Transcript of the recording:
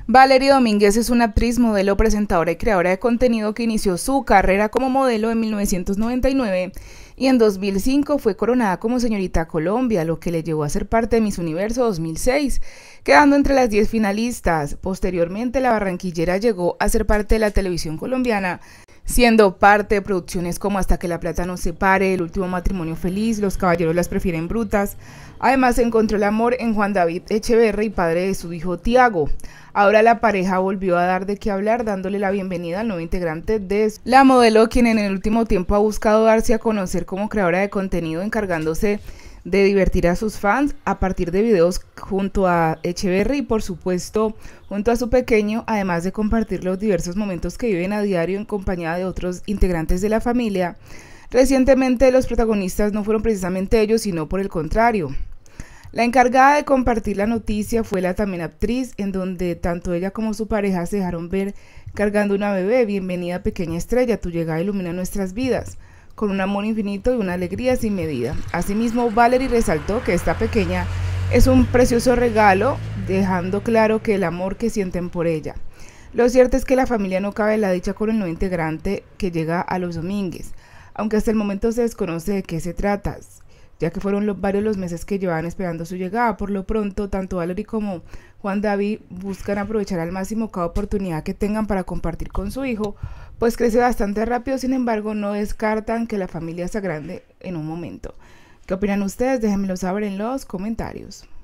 Valerie Domínguez es una actriz, modelo, presentadora y creadora de contenido que inició su carrera como modelo en 1999 y en 2005 fue coronada como Señorita Colombia, lo que le llevó a ser parte de Miss Universo 2006, quedando entre las 10 finalistas. Posteriormente, la barranquillera llegó a ser parte de la televisión colombiana, siendo parte de producciones como Hasta que la plata nos separe, El último matrimonio feliz, Los caballeros las prefieren brutas. Además, encontró el amor en Juan David Echeverri, padre de su hijo Tiago. Ahora la pareja volvió a dar de qué hablar, dándole la bienvenida al nuevo integrante de la modelo, quien en el último tiempo ha buscado darse a conocer como creadora de contenido, encargándose de divertir a sus fans a partir de videos junto a Echeverri y, por supuesto, junto a su pequeño, además de compartir los diversos momentos que viven a diario en compañía de otros integrantes de la familia. Recientemente, los protagonistas no fueron precisamente ellos, sino por el contrario. La encargada de compartir la noticia fue la también actriz, en donde tanto ella como su pareja se dejaron ver cargando una bebé. Bienvenida, pequeña estrella, tu llegada ilumina nuestras vidas, con un amor infinito y una alegría sin medida. Asimismo, Valerie resaltó que esta pequeña es un precioso regalo, dejando claro que el amor que sienten por ella. Lo cierto es que la familia no cabe en la dicha con el nuevo integrante que llega a los Domínguez, aunque hasta el momento se desconoce de qué se trata, ya que fueron varios los meses que llevaban esperando su llegada. Por lo pronto, tanto Valerie como Juan David buscan aprovechar al máximo cada oportunidad que tengan para compartir con su hijo, pues crece bastante rápido. Sin embargo, no descartan que la familia se agrande en un momento. ¿Qué opinan ustedes? Déjenmelo saber en los comentarios.